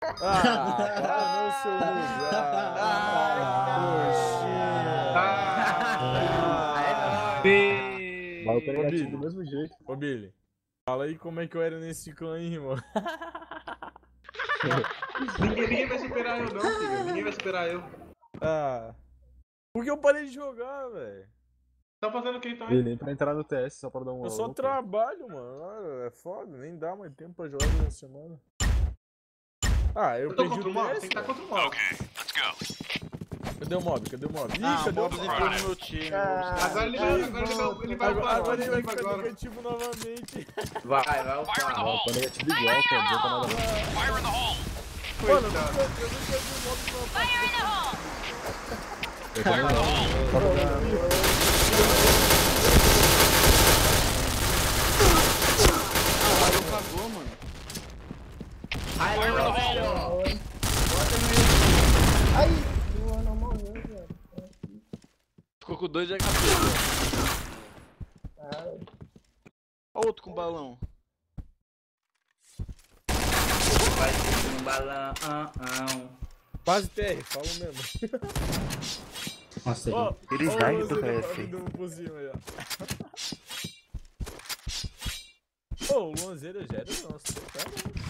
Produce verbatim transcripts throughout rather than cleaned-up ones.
Ah, para não, seu lugar. Ah, coxinha. Mas eu tô Ô, negativo Billy. do mesmo jeito. Ô, Billy. Fala aí como é que eu era nesse clã aí, irmão. Ninguém, ninguém vai superar eu, não, filho. Ninguém vai superar eu. Ah. Por que eu parei de jogar, velho? Tá fazendo o que então, E hein? nem pra entrar no T S só pra dar um Eu só alô, pô. trabalho, mano. Ah, é foda, nem dá mais tempo pra jogar durante a semana. Ah, eu, Eu tô perdi contra o o mob? T S, Tem que estar velho. contra o mob. Cadê o mob? Cadê o mob? Ih, Ah, o cadê o Mob mob? entrou no meu time. Agora ele vai, agora ele vai, ele vai Agora, upar agora ele vai agora. ficar negativo novamente. Vai, vai upar. Não, eu tô negativo igual, pô. Não adianta nada. Mano, eu Coitado. nunca, eu nunca vi o mob numa partida. Eu tô negativo. Só pra ganhar. Ah, não cagou, mano. Ai, o não morreu, velho. Ficou com dois de H P. Ah, Olha outro com balão. Vai ter um balão. Ah, ah. Quase T R, falo mesmo. Nossa, Ó, eles ó, daem o do Lanzeira K F. vindo por cima aí, ó. Ô, o Lonzeira já era nosso, cara.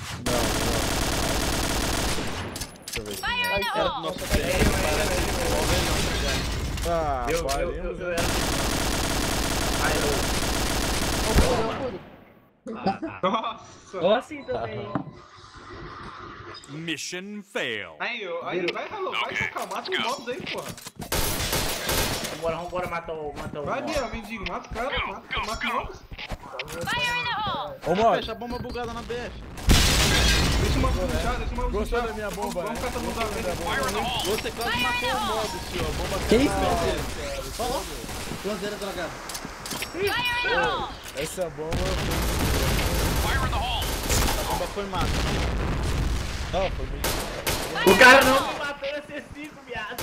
Deixa eu ver. Era do nosso T R, parece. Ah, Eu, eu, eu, paremos, eu né? era. Ai, eu. Nossa. Ou assim também. Mission fail. Aí, eu, aí, vai, Hello, vai tocar, mata os mobs aí, porra. Vambora, vambora, mata o. Mata o. Vai, Bia, mendigo, mata o cara, mata, mata os mobs. Ô, Mob, Fecha a bomba bugada na B F. Deixa o mob puxar, deixa o mob gostou puxar. da minha bomba, Vamos né? catar a bomba dele. Você quase matou o Mob, senhor. Bomba Que isso, cagada. Lanzeira? Falou? Lanzeira dragado. essa bomba... A bomba foi mata. Não, foi bem... O cara não me matou na C cinco, viado.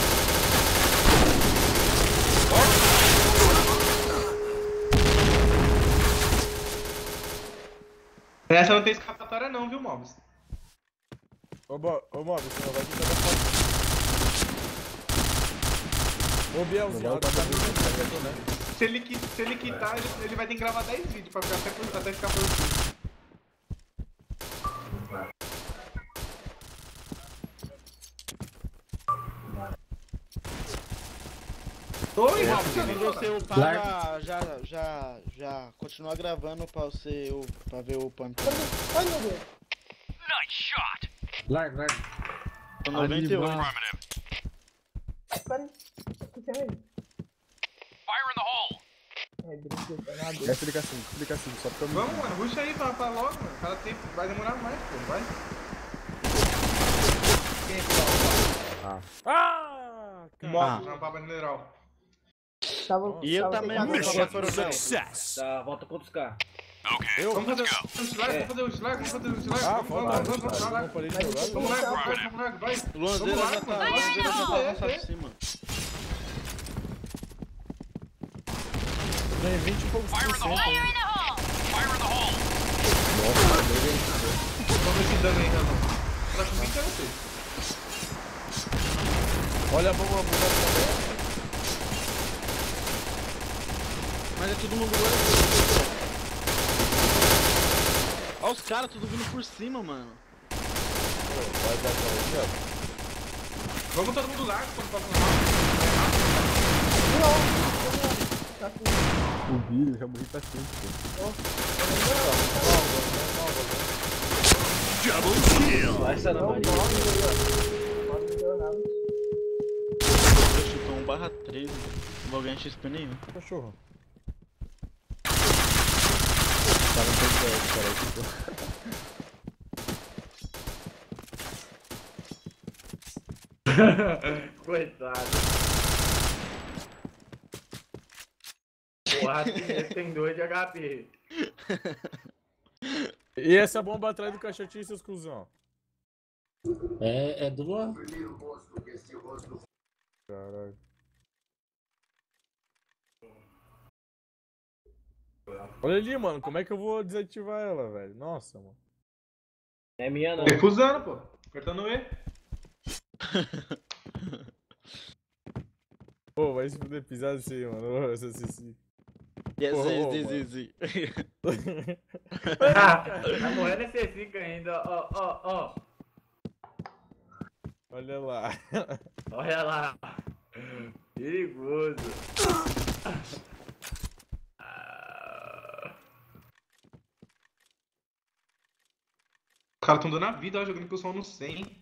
Essa não tem escapatória não, viu, mobs? Ô, Bo... Ô Mob, você não vai tentar dar foto. Ô, Bielzinho, ela tá caminhando, né? Se ele, qui- se ele quitar, ele, ele vai ter que gravar dez vídeos pra ficar até, por- até ficar por aqui. Tô, irmão, Se você você upar, já, já, já, já continua gravando pra você, u- pra ver o pump. ai, meu Deus. Larga, larga. Tô noventa e oito. Pera aí. O que é aí? É, brinquedo, é nada. É clica assim, clica assim, só pra mim. Vamos, mano, ruxa aí pra, pra logo, mano. Cada tempo vai demorar mais, pô, vai. Ah! Um Cara. mob na baba general. Tava, E eu tava também, tava- mano. Mission Coronel. success. Tá, volta contra os caras. Eu? Vamos fazer o slag, vamos fazer o slag, vamos fazer o slag. Ah, Vamos, falta, vamos, vamos, vamos, eu não vamos, parei de Mas jogar. isso vamos aí lá, tá- vamos lá, vamos lá, vai. O Lanzeira Vamos lá, já tá, mano, o Lanzeira já tá é, avançado é. em cima. Tem vinte e poucos por cento. né? Vamos esse dano aí, Ramon. Pra com vinte é você. Olha a bomba bugada também. Mas é todo mundo agora. Olha os caras, tudo vindo por cima, mano. Vai dar pra ele, Vamos todo mundo largo quando passa Tá com- O vídeo já morri pra sempre, pô. Double kill. Vai, Santa Não, Maria. nove, ó. Nove não deu nada. Eu chutou um barra treze. Não vou ganhar X P nenhum. Cachorro. Tava no T S, cara, tipo. Coitado. Porra, tem dois de H P. E essa bomba atrás do caixotinho, seus cuzão? É, é do Luan. Caralho. Olha ali, mano, como é que eu vou desativar ela, velho? Nossa, mano. É minha não. Refusando, pô. Apertando E. Pô, vai se fuder pisar assim, mano. Ô, essa Cici. Yes, Pô, yes, mano. yes, yes, yes. Tá morrendo esse fica ainda, ó, ó, ó. Olha lá. Olha lá. Perigoso. Os caras tão dando a vida, ó, jogando com o som no cem.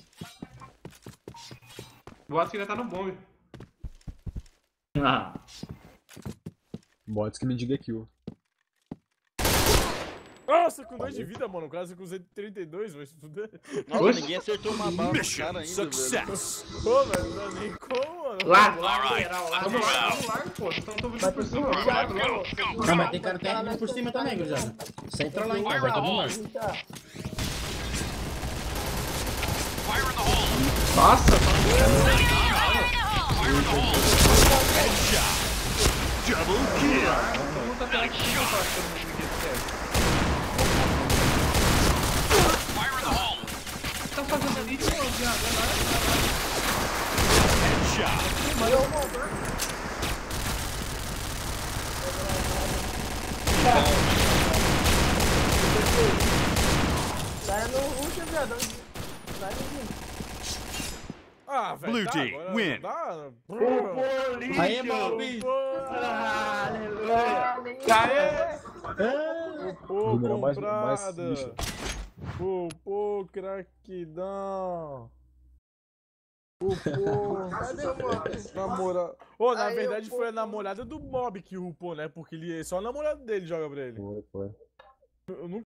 O Atos ainda tá no bombe. Ah. Bots que me diga kill. Nossa, com dois de vida, mano. Quase com trinta e dois, vai se fuder. Nossa, Oxi. ninguém acertou uma bala no cara ainda, velho. Pô, velho, não dá nem como, mano. Lá, lateral, lá. Vamos lá, vamos lá, pô. Vocês tão vindo por cima, Vai, vai, vai, vai. Não, mas tem cara técnico por cima também, gurizada. Sem trollar então, vai todo mundo. Tá. Nossa, todo mundo tá pela aqui, eu acho que todo mundo me esquece. O que tá fazendo ali, pô, viado? Vai lá, vai lá. Sai no Ruxa, viado. Sai no Ah, velho. Blue tá, team, agora win. não dá. Pô, lixo. Aí, Bob! Ah, aleluia. Aê! Pô, Número mais- mais comprada. lixo. Pô, pô, craquidão. Pô, pô. Cadê o Mob? Namorada. Ô, na Aí, verdade eu- foi a namorada do Mob que upou, né? Porque ele só o namorado dele joga pra ele. Foi, foi. Eu nunca